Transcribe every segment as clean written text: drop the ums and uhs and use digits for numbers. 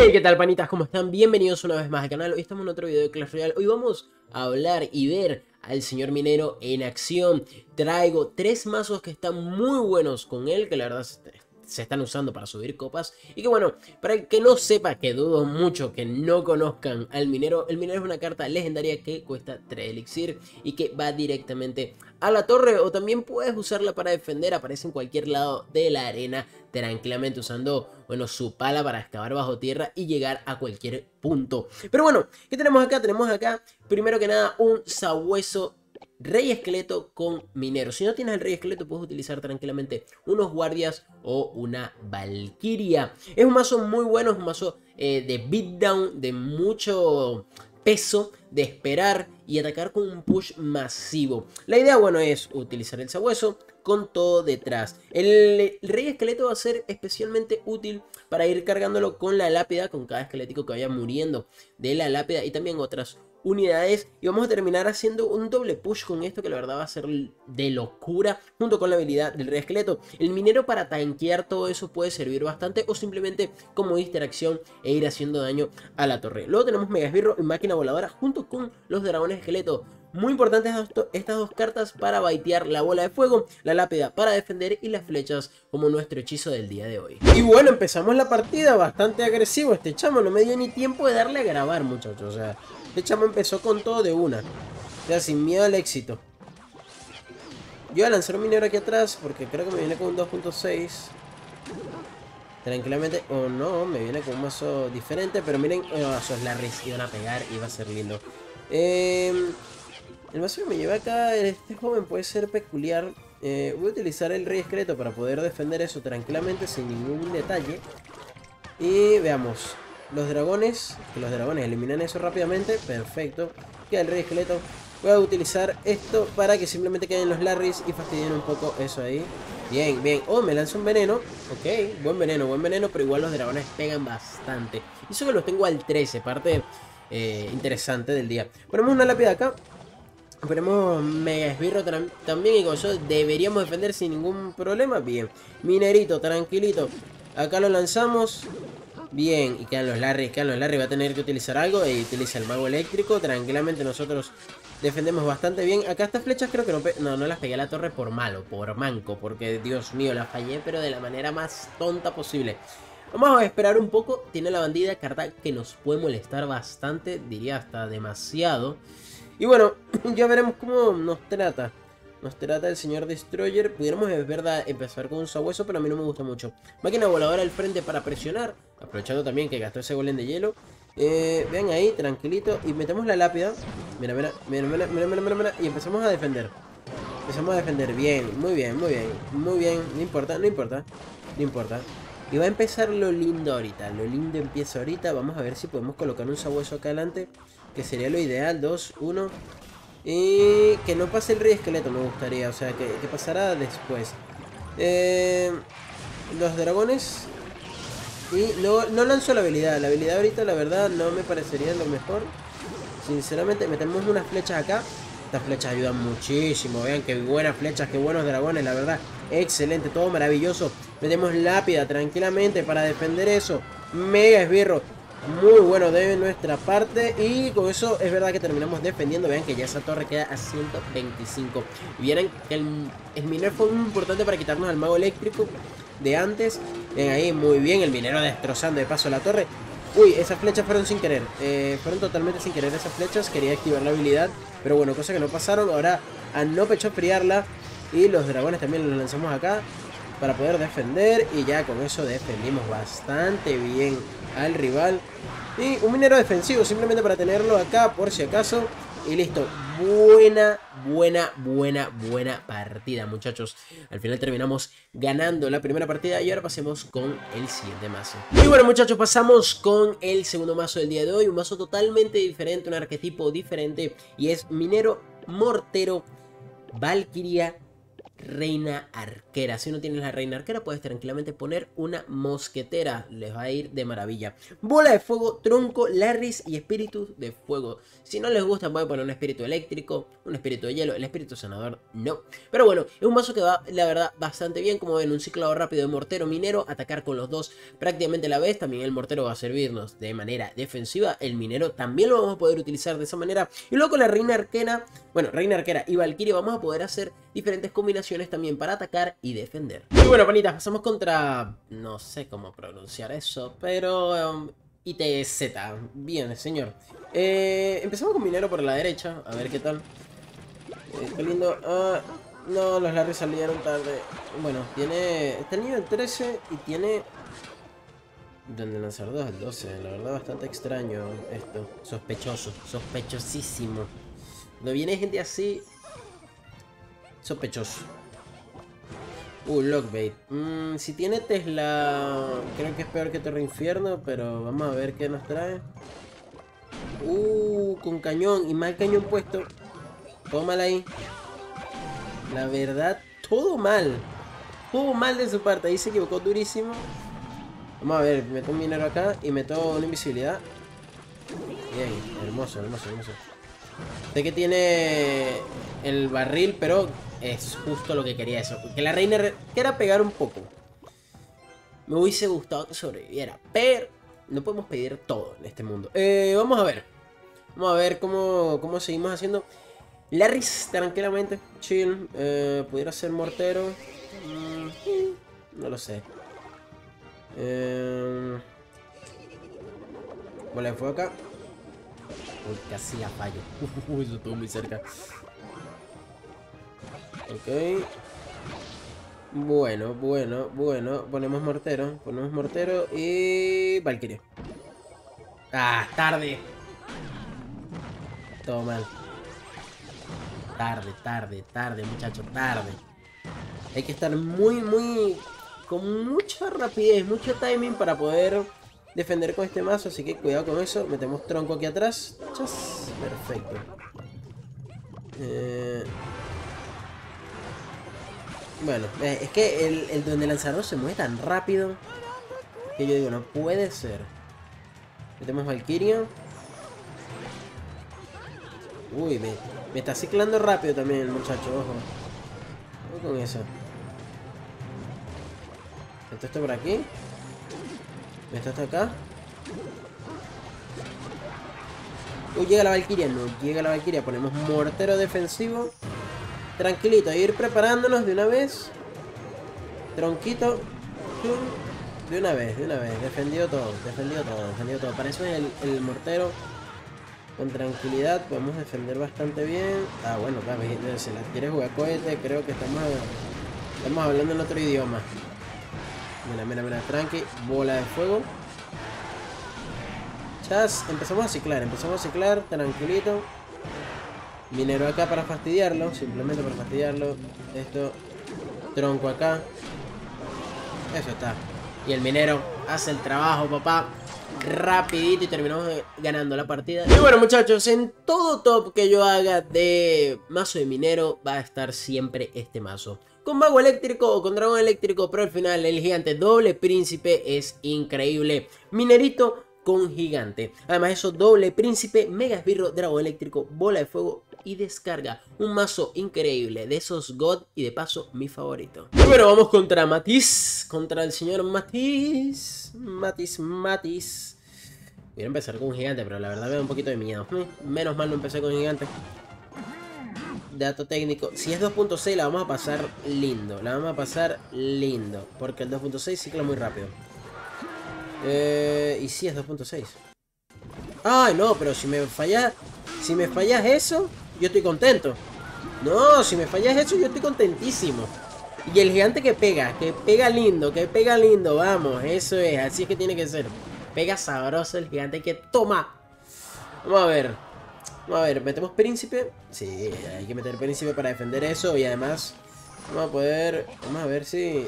Hey, ¿qué tal, panitas? ¿Cómo están? Bienvenidos una vez más al canal. Hoy estamos en otro video de Clash Royale. Hoy vamos a hablar y ver al señor minero en acción. Traigo 3 mazos que están muy buenos con él, que la verdad se están usando para subir copas. Y que bueno, para el que no sepa, que dudo mucho que no conozcan al minero, el minero es una carta legendaria que cuesta 3 elixir y que va directamente a la torre, o también puedes usarla para defender. Aparece en cualquier lado de la arena tranquilamente usando, bueno, su pala para excavar bajo tierra y llegar a cualquier punto. Pero bueno, ¿qué tenemos acá? Tenemos acá, primero que nada, un sabueso rey esqueleto con minero. Si no tienes el rey esqueleto, puedes utilizar tranquilamente unos guardias o una valquiria. Es un mazo muy bueno, es un mazo de beatdown, de mucho peso, de esperar y atacar con un push masivo. La idea, bueno, es utilizar el sabueso con todo detrás. El rey esqueleto va a ser especialmente útil para ir cargándolo con la lápida, con cada esquelético que vaya muriendo de la lápida y también otras unidades, y vamos a terminar haciendo un doble push con esto que la verdad va a ser de locura, junto con la habilidad del rey esqueleto. El minero, para tanquear todo eso, puede servir bastante, o simplemente como distracción e ir haciendo daño a la torre. Luego tenemos mega esbirro y máquina voladora junto con los dragones esqueleto. Muy importantes estas dos cartas para baitear la bola de fuego, la lápida para defender y las flechas como nuestro hechizo del día de hoy. Y bueno, empezamos la partida bastante agresivo. Este chamo no me dio ni tiempo de darle a grabar, muchachos. O sea, este chamo empezó con todo de una. O sea, sin miedo al éxito. Yo voy a lanzar un minero aquí atrás porque creo que me viene con un 2.6. Tranquilamente, o no, me viene con un mazo diferente. Pero miren, esos Larrys iban a pegar y va a ser lindo. El mazo que me lleva acá, este joven, puede ser peculiar. Voy a utilizar el rey esqueleto para poder defender eso tranquilamente, sin ningún detalle. Y veamos, los dragones, que los dragones eliminan eso rápidamente. Perfecto, queda el rey esqueleto. Voy a utilizar esto para que simplemente queden los Larrys y fastidien un poco eso ahí. Bien, bien. Oh, me lanza un veneno. Ok, buen veneno, pero igual los dragones pegan bastante. Y eso que los tengo al 13, parte interesante del día. Ponemos una lápida acá. Ponemos mega esbirro también, y con eso deberíamos defender sin ningún problema. Bien, minerito, tranquilito. Acá lo lanzamos. Bien, y quedan los Larrys, va a tener que utilizar algo y utiliza el mago eléctrico. Tranquilamente nosotros defendemos bastante bien. Acá estas flechas creo que no las pegué a la torre por malo, por manco, porque Dios mío, las fallé pero de la manera más tonta posible. Vamos a esperar un poco. Tiene la bandida, carta que nos puede molestar bastante, diría hasta demasiado. Y bueno, ya veremos cómo nos trata. Nos trata el señor Destroyer. Pudiéramos, es verdad, empezar con un sabueso, pero a mí no me gusta mucho. Máquina voladora al frente para presionar. Aprovechando también que gastó ese golem de hielo. Vean ahí, tranquilito. Y metemos la lápida. Mira. Y empezamos a defender. Empezamos a defender. Bien, muy bien. Muy bien. No importa. Y va a empezar lo lindo ahorita. Lo lindo empieza ahorita. Vamos a ver si podemos colocar un sabueso acá adelante, que sería lo ideal. 2, 1. Y que no pase el rey esqueleto me gustaría. O sea, que pasara después. Los dragones. Y no lanzo la habilidad. La habilidad ahorita, la verdad, no me parecería lo mejor. Sinceramente, metemos unas flechas acá. Estas flechas ayudan muchísimo. Vean qué buenas flechas, qué buenos dragones, la verdad. Excelente, todo maravilloso. Metemos lápida tranquilamente para defender eso. Mega esbirro. Muy bueno de nuestra parte. Y con eso es verdad que terminamos defendiendo. Vean que ya esa torre queda a 125. Y vieron que el minero fue muy importante para quitarnos al mago eléctrico de antes. Ven ahí, muy bien. El minero destrozando de paso la torre. Uy, esas flechas fueron sin querer. Fueron totalmente sin querer esas flechas. Quería activar la habilidad, pero bueno, cosas que no pasaron. Ahora a no pecho friarla. Y los dragones también los lanzamos acá para poder defender. Y ya con eso defendimos bastante bien al rival. Y un minero defensivo simplemente para tenerlo acá por si acaso. Y listo. Buena partida, muchachos. Al final terminamos ganando la primera partida. Y ahora pasemos con el siguiente mazo. Y bueno, muchachos, pasamos con el segundo mazo del día de hoy. Un mazo totalmente diferente, un arquetipo diferente. Y es minero, mortero, valquiria, reina arquera. Si no tienes la reina arquera, puedes tranquilamente poner una mosquetera. Les va a ir de maravilla. Bola de fuego, tronco, Larrys y espíritu de fuego. Si no les gusta, pueden poner un espíritu eléctrico, un espíritu de hielo, el espíritu sanador no. Pero bueno, es un mazo que va, la verdad, bastante bien. Como ven, un ciclado rápido de mortero, minero, atacar con los dos prácticamente a la vez. También el mortero va a servirnos de manera defensiva. El minero también lo vamos a poder utilizar de esa manera. Y luego con la reina arquera, bueno, reina arquera y valquiria vamos a poder hacer diferentes combinaciones también para atacar y defender. Y bueno, panitas, pasamos contra... no sé cómo pronunciar eso, pero... ITZ. Bien, señor. Empezamos con minero por la derecha, a ver qué tal. Qué lindo. No, los Larry salieron tarde. Bueno, tiene... está en nivel 13 y tiene... donde lanzar 2 al 12. La verdad, bastante extraño esto. Sospechoso, sospechosísimo. Cuando viene gente así... sospechoso. Lockbait. Si tiene Tesla, creo que es peor que Torre Infierno, pero vamos a ver qué nos trae. Con cañón y mal cañón puesto. Todo mal ahí. La verdad, todo mal. Todo mal de su parte. Ahí se equivocó durísimo. Vamos a ver, meto un minero acá y meto una invisibilidad. Bien, hermoso, hermoso, hermoso. Sé que tiene el barril, pero es justo lo que quería eso. Que la reina quiera pegar un poco. Me hubiese gustado que sobreviviera, pero no podemos pedir todo en este mundo. Vamos a ver. Vamos a ver cómo seguimos haciendo. Larrys, tranquilamente, chill. Pudiera ser mortero. No lo sé. Bola de fuego acá. Uy, casi la fallo. Eso estuvo muy cerca. Ok. Bueno. Ponemos mortero y... valquiria. Tarde. Todo mal. Tarde, muchachos, tarde. Hay que estar con mucha rapidez, mucho timing para poder defender con este mazo, así que cuidado con eso. Metemos tronco aquí atrás. Chas. Perfecto. Bueno, es que el donde lanzador se mueve tan rápido que yo digo, no puede ser. Metemos valquiria. Uy, me está ciclando rápido también el muchacho, ojo. Ojo con eso. Meto esto por aquí. Meto esto acá. Uy, llega la valquiria. No llega la valquiria. Ponemos mortero defensivo. Tranquilito, a ir preparándonos de una vez. Tronquito. De una vez. Defendido todo. Para eso es el mortero. Con tranquilidad podemos defender bastante bien. Bueno, claro, si la quieres jugar cohete, creo que estamos hablando en otro idioma. Mira, tranqui. Bola de fuego. Chas, empezamos a ciclar, tranquilito. Minero acá para fastidiarlo, simplemente para fastidiarlo. Esto, tronco acá. Eso está. Y el minero hace el trabajo, papá. Rapidito y terminamos ganando la partida. Y bueno, muchachos, en todo top que yo haga de mazo de minero va a estar siempre este mazo. Con mago eléctrico o con dragón eléctrico, pero al final el gigante doble príncipe es increíble. Minerito con gigante. Además eso, doble príncipe, mega esbirro, dragón eléctrico, bola de fuego y descarga. Un mazo increíble, de esos God y de paso mi favorito. Y bueno, vamos contra Matiz, contra el señor Matiz. Matiz. Voy a empezar con un gigante, pero la verdad me da un poquito de miedo. Menos mal no empecé con gigante. Dato técnico, si es 2.6 la vamos a pasar lindo. Porque el 2.6 cicla muy rápido. Y si es 2.6. Ay, no, pero si me fallas eso, yo estoy contento. No, si me fallas eso, yo estoy contentísimo. Y el gigante que pega lindo, vamos, eso es, así es que tiene que ser. Pega sabroso el gigante que toma. Vamos a ver, metemos príncipe. Sí, hay que meter príncipe para defender eso. Y además, vamos a ver si...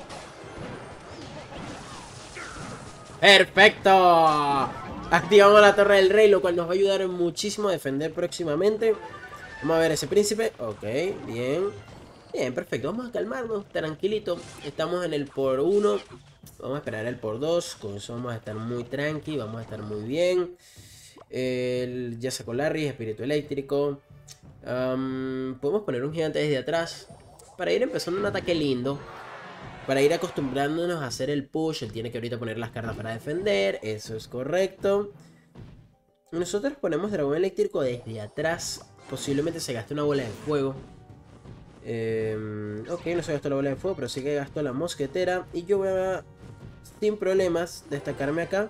¡Perfecto! Activamos la torre del rey, lo cual nos va a ayudar muchísimo a defender próximamente. Vamos a ver ese príncipe. Ok, bien. Bien, perfecto. Vamos a calmarnos, tranquilito. Estamos en el por 1. Vamos a esperar el por 2. Con eso vamos a estar muy tranqui. Vamos a estar muy bien. Ya sacó Larry, espíritu eléctrico. Podemos poner un gigante desde atrás. Para ir empezando un ataque lindo. Para ir acostumbrándonos a hacer el push. Él tiene que ahorita poner las cartas para defender. Eso es correcto. Nosotros ponemos dragón eléctrico desde atrás. Posiblemente se gaste una bola de fuego. Ok, no se gastó la bola de fuego, pero sí que gastó la mosquetera. Y yo voy a, sin problemas, destacarme acá.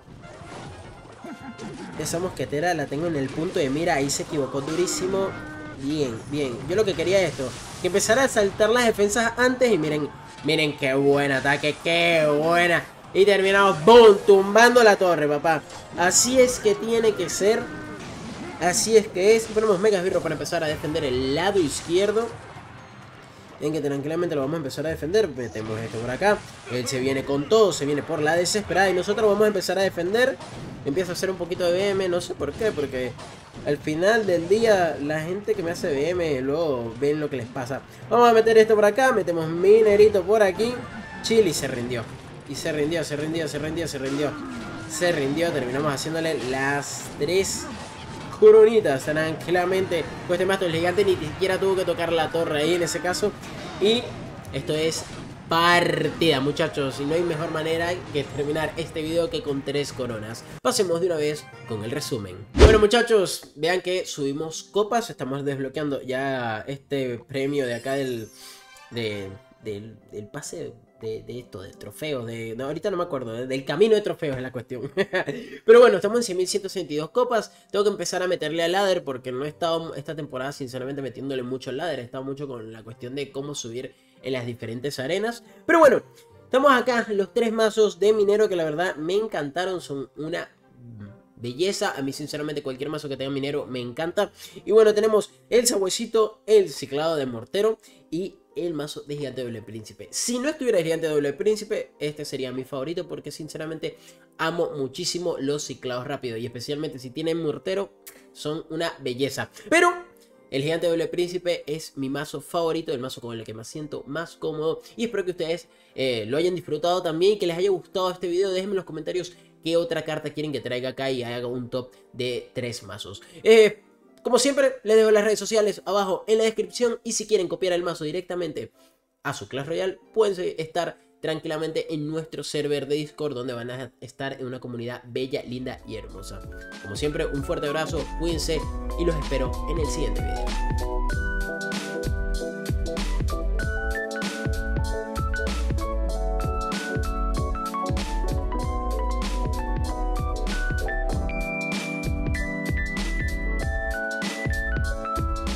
Esa mosquetera la tengo en el punto de mira. Ahí se equivocó durísimo. Bien, bien. Yo lo que quería es esto, que empezara a saltar las defensas antes. Y miren, miren qué buen ataque, qué buena. Y terminamos, boom, tumbando la torre, papá. Así es que tiene que ser. Así es que es. Ponemos mega esbirro para empezar a defender el lado izquierdo. En que tranquilamente lo vamos a empezar a defender. Metemos esto por acá. Él se viene con todo, se viene por la desesperada. Y nosotros vamos a empezar a defender. Empieza a hacer un poquito de BM, no sé por qué. Porque al final del día la gente que me hace BM luego ven lo que les pasa. Vamos a meter esto por acá. Metemos minerito por aquí. Chili se rindió. Y se rindió, se rindió, se rindió, se rindió. Se rindió, terminamos haciéndole las 3 coronitas tranquilamente. Pues este maestro el gigante ni siquiera tuvo que tocar la torre ahí en ese caso. Y esto es partida, muchachos. Y no hay mejor manera que terminar este video que con 3 coronas. Pasemos de una vez con el resumen. Bueno, muchachos, vean que subimos copas. Estamos desbloqueando ya este premio de acá del pase de esto, de trofeos, no, ahorita no me acuerdo, del camino de trofeos es la cuestión. Pero bueno, estamos en 100.162 copas. Tengo que empezar a meterle al ladder porque no he estado esta temporada sinceramente metiéndole mucho al ladder. He estado mucho con la cuestión de cómo subir en las diferentes arenas. Pero bueno, estamos acá, los 3 mazos de minero que la verdad me encantaron, son una belleza. A mí sinceramente cualquier mazo que tenga minero me encanta. Y bueno, tenemos el sabuesito, el ciclado de mortero y el mazo de gigante doble príncipe. Si no estuviera el gigante doble príncipe, este sería mi favorito porque sinceramente amo muchísimo los ciclados rápidos. Y especialmente si tienen mortero, son una belleza. Pero el gigante doble príncipe es mi mazo favorito, el mazo con el que me siento más cómodo. Y espero que ustedes lo hayan disfrutado también y que les haya gustado este video. Déjenme en los comentarios qué otra carta quieren que traiga acá y haga un top de 3 mazos. Como siempre, les dejo las redes sociales abajo en la descripción. Y si quieren copiar el mazo directamente a su Clash Royale, pueden estar tranquilamente en nuestro server de Discord, donde van a estar en una comunidad bella, linda y hermosa. Como siempre, un fuerte abrazo, cuídense y los espero en el siguiente video.